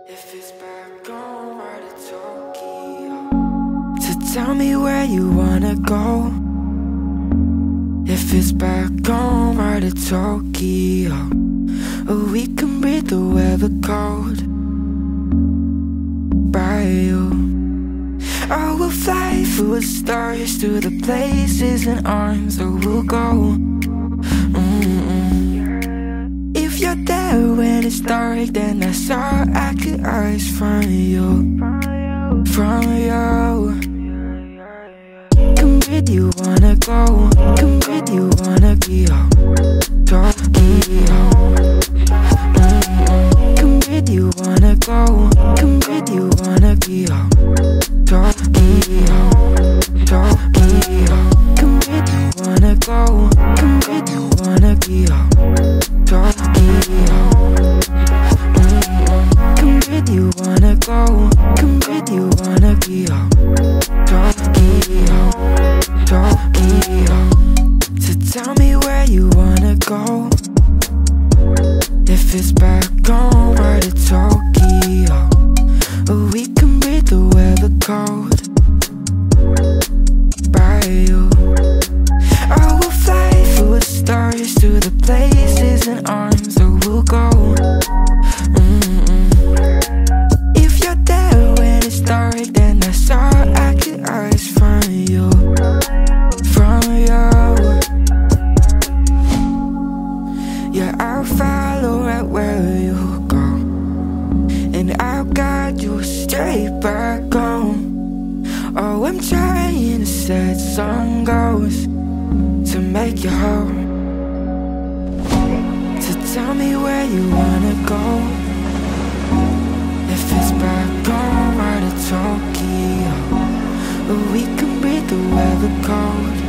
If it's back on, right to Tokyo. So tell me where you wanna go. If it's back on, right to Tokyo. Oh, we can breathe the weather cold by you. I will fly through the stars to the places and arms that we'll go. If you're there when it's dark, then that's all I could ask from you. From you. Come with you wanna go. Come with you wanna go. Tokyo. Come with you wanna go. Come with you wanna go. Tokyo. Tokyo. Come with you wanna go. Come with you wanna go. Tokyo. Come with you wanna go. Come with you wanna go. Tokyo. Tokyo. So tell me where you wanna go. If it's back on, right to Tokyo. Oh, we can breathe the weather cold by you. I will fly through the stars to the places and arms that we'll go. If you're there when it's dark, then that's all I can ask from you. From you. Yeah, I'll follow right where you go, and I'll guide you straight back home. Oh, I'm trying to set some goals to make you whole. So tell me where you wanna go. If it's back on, right to Tokyo. Oh, we can breathe the weather cold